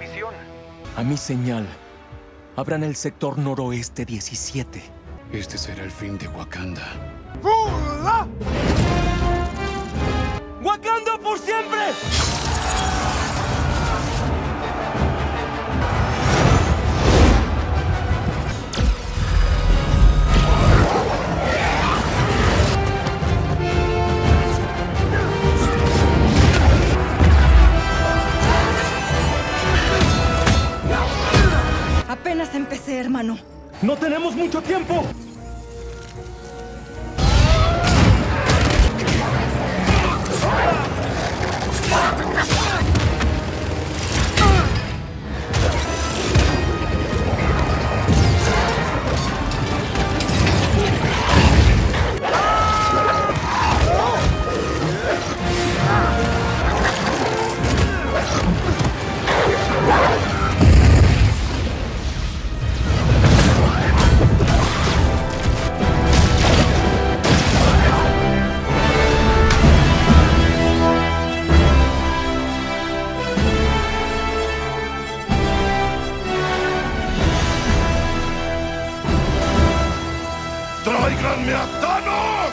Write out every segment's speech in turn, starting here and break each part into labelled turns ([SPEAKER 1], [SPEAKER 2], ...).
[SPEAKER 1] misión.
[SPEAKER 2] A mi señal, abran el sector noroeste 17.
[SPEAKER 3] Este será el fin de Wakanda.
[SPEAKER 2] ¡Fula! ¡Wakanda por siempre!
[SPEAKER 4] Apenas empecé, hermano.
[SPEAKER 2] ¡No tenemos mucho tiempo!
[SPEAKER 3] ¡Tráiganme a Thanos!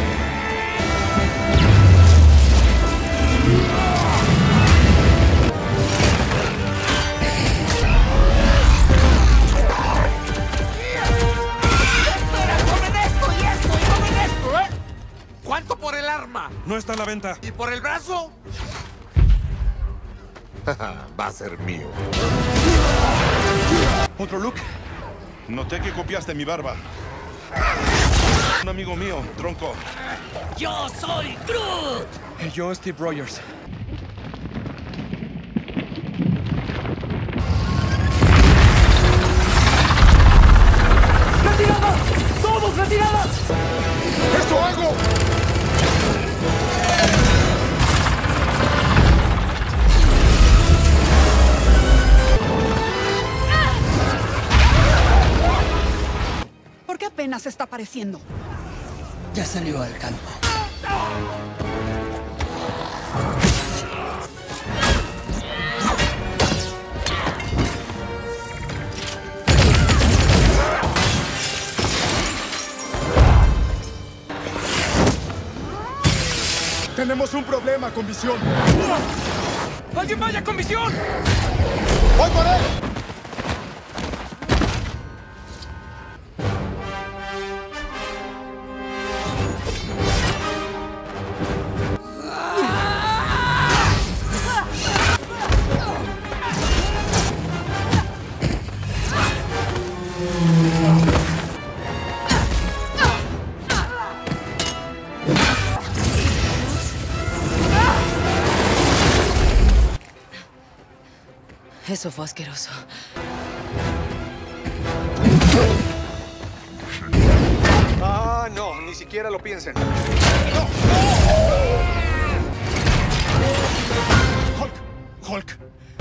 [SPEAKER 1] ¿Cuánto por el arma?
[SPEAKER 5] No está a la venta.
[SPEAKER 1] ¿Y por el brazo?
[SPEAKER 6] Va a ser mío.
[SPEAKER 5] ¿Otro look? Noté que copiaste mi barba. Un amigo mío, Tronco.
[SPEAKER 7] ¡Yo soy Groot!
[SPEAKER 5] Yo, Steve Rogers.
[SPEAKER 2] ¡Retirada! ¡Todos retirada!
[SPEAKER 3] ¡Esto hago!
[SPEAKER 4] ¿Por qué apenas está apareciendo?
[SPEAKER 7] Ya salió al campo.
[SPEAKER 3] Tenemos un problema con Visión.
[SPEAKER 2] ¡Alguien vaya con visión!
[SPEAKER 3] ¡Voy por él!
[SPEAKER 4] Eso fue asqueroso.
[SPEAKER 1] Ah, no, ni siquiera lo piensen.
[SPEAKER 3] Hulk.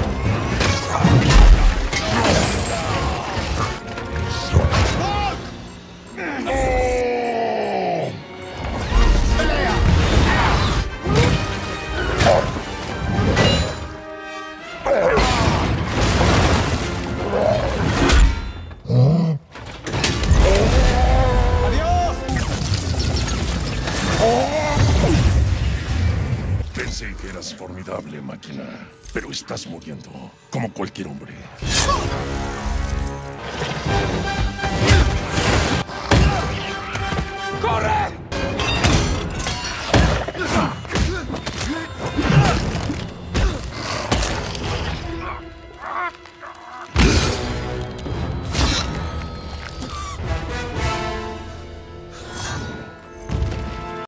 [SPEAKER 5] Pensé que eras formidable, máquina. Pero estás muriendo, como cualquier hombre.